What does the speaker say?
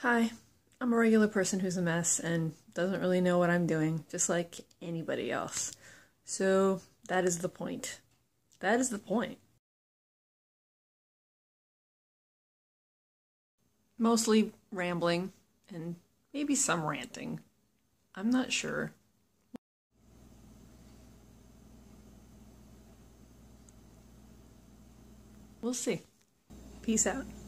Hi, I'm a regular person who's a mess and doesn't really know what I'm doing, just like anybody else. So that is the point. That is the point. Mostly rambling and maybe some ranting. I'm not sure. We'll see. Peace out.